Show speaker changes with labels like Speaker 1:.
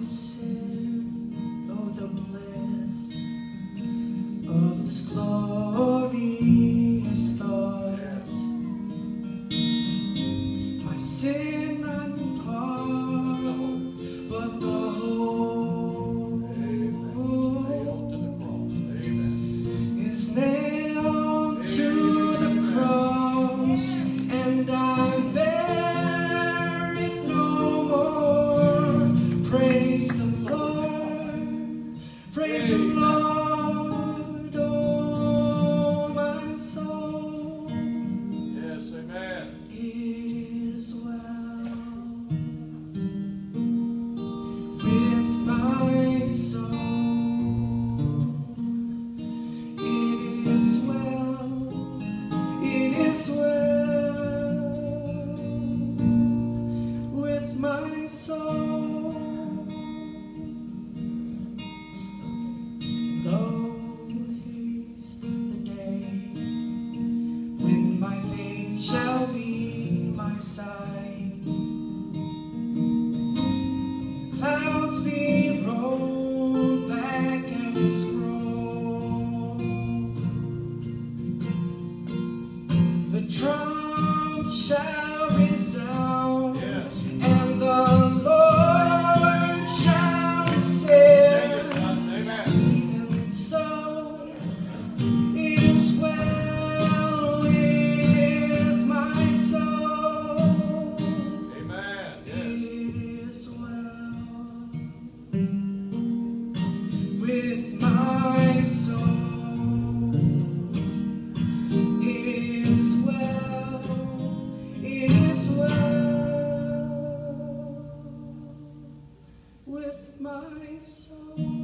Speaker 1: sin, oh the bliss of this glorious thought. My sin unpardoned, but the whole is nailed to the cross, and I bear it no more. Praise the Lord, praise the Lord, oh my soul.
Speaker 2: Yes, amen.
Speaker 1: It is well with my soul. It is well, it is well with my soul. Lo, haste the day when my faith shall be my sight. Clouds be rolled back as a scroll. The trump shall resound,
Speaker 2: Yes.
Speaker 1: and the Lord shall ascend.
Speaker 2: Amen.
Speaker 1: Even so, it is well with my soul.
Speaker 2: Amen.
Speaker 1: It
Speaker 2: Yes.
Speaker 1: is well with my soul. It is well, it is well with my soul.